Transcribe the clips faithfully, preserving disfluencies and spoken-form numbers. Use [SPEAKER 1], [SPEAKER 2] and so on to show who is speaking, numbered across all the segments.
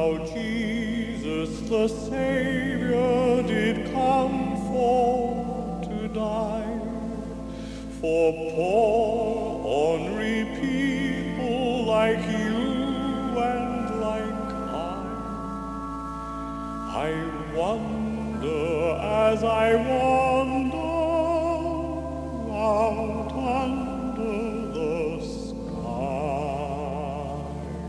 [SPEAKER 1] how Jesus the Savior did come for to die for poor, ornery people like you and like I. I wonder as I wander out under the sky.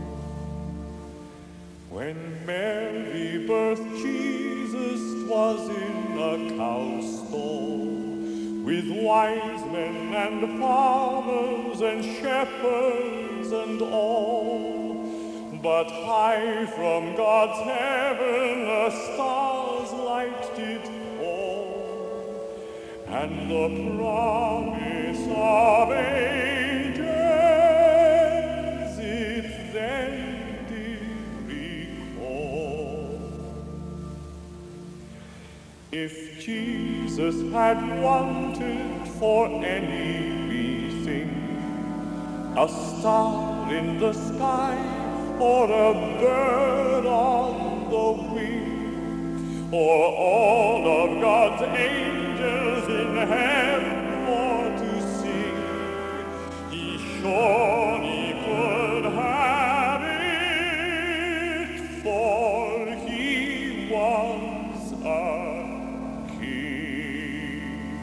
[SPEAKER 1] When Mary birthed Jesus, 'twas in a cow stall, with wise men and farmers and shepherds and all. But high from God's heaven a star's light did fall, and the promise of ages it then did recall. If Jesus had wanted for anything, a star in the sky, or a bird on the wing, or all of God's angels in heaven for to sing, he surely could have it, for he was a king.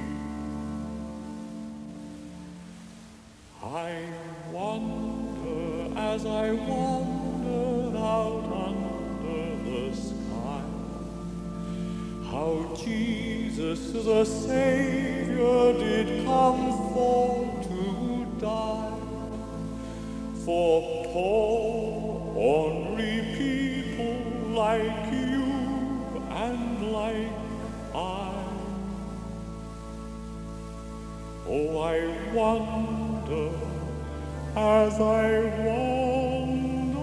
[SPEAKER 1] I wonder as I wander out under the sky, how Jesus the Savior did come for to die for poor, ornery people like you and like I. Oh, I wonder as I wander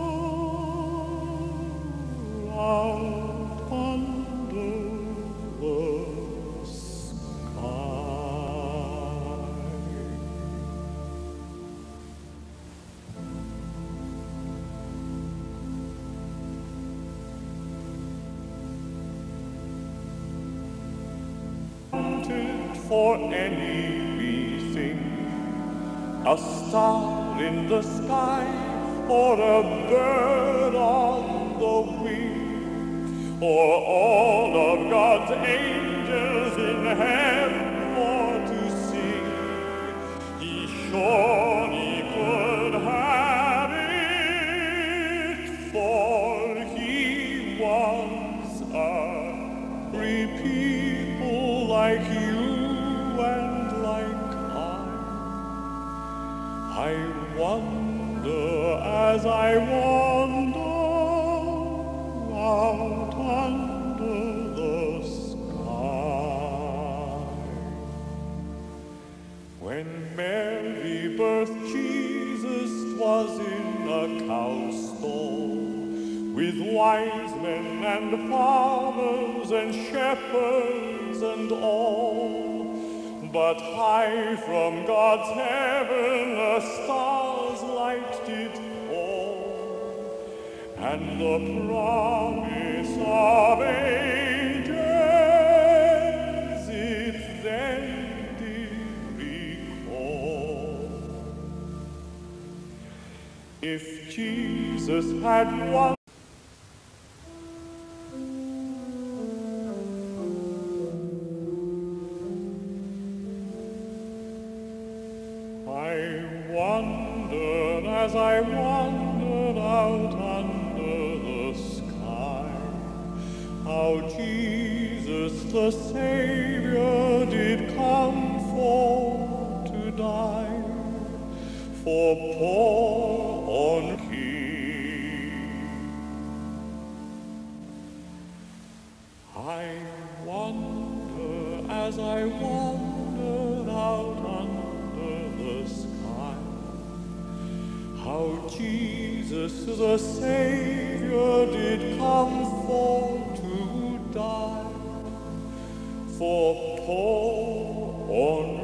[SPEAKER 1] out under the sky. Wanted for anything, a star in the sky, or a bird on the wing, or all of God's angels in heaven for to sing, he surely could have it, for he was a free people like you and like I. I wonder as I wander out under the sky. When Mary birthed Jesus, 'twas in a cow stall, with wise men and farmers and shepherds and all. But high from God's heaven a star's light did fall, and the promise of ages it then did recall. If Jesus had won as I wandered out under the sky, how Jesus the Savior did come for to die for poor on King. I wonder as I wandered out under the sky, how Jesus the Savior did come for to die for poor on